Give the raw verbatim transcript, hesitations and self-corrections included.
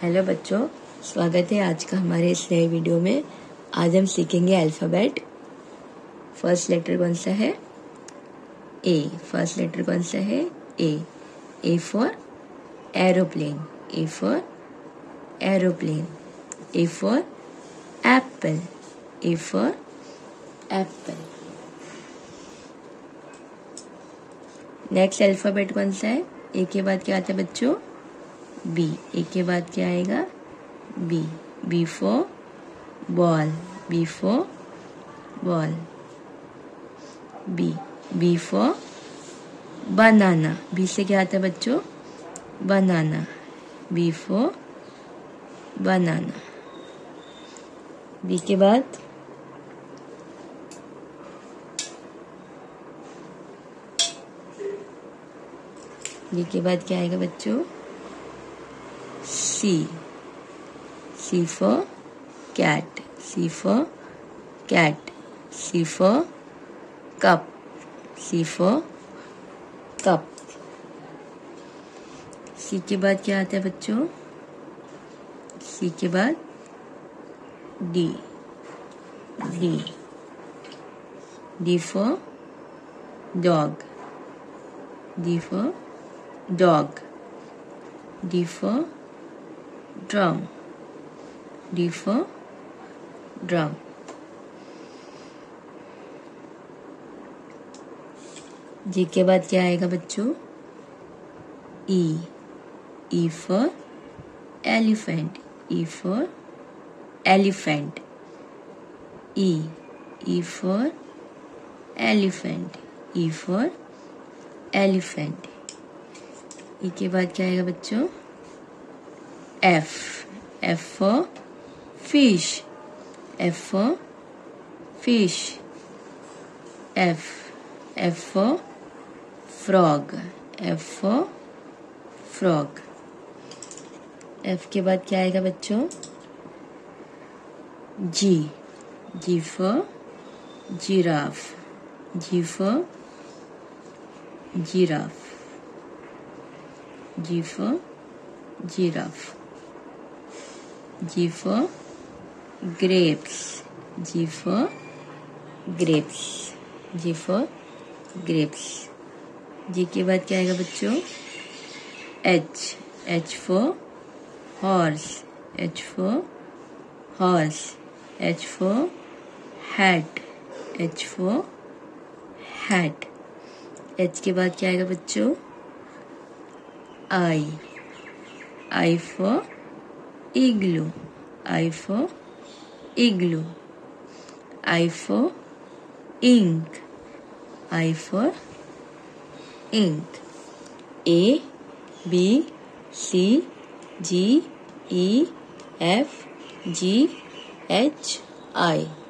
Hello बच्चों, स्वागत है आज का हमारे इस नए वीडियो में। आज हम सीखेंगे अल्फ़ाबेट। फर्स्ट लेटर कौन सा है? ए। फर्स्ट लेटर कौन सा है? A. A for aeroplane. A for aeroplane. A for apple. A for apple. Next alphabet कौन सा है? ए के बाद क्या आता है बच्चों? बी। ए के बाद क्या आएगा? B. B for ball. B for ball. B. B for banana. B से क्या आता है बच्चों? Banana. B for banana. B के बाद बी के बाद क्या आएगा बच्चों? C. C for cat. C for cat. C for cup. C for cup. C के बाद क्या आता है बच्चों? सी के बाद D. D. D for dog. D for dog. D for drum. D for drum. G के बाद क्या आएगा बच्चों? E. E for elephant. E for elephant. E. E for elephant. E for elephant. E के बाद क्या आएगा बच्चों? F. F for fish. F for fish. F. F for frog. F for frog. F के बाद क्या आएगा बच्चों? G. G for giraffe. G for giraffe. G for giraffe. G for grapes. G for grapes. G for grapes. G के बाद क्या आएगा बच्चों? H. H for horse. H for horse. H for hat. H for hat. H के बाद क्या आएगा बच्चों? I. I for igloo. I for igloo. I for ink. I for ink. A, B, C, G, E, F, G, H, I.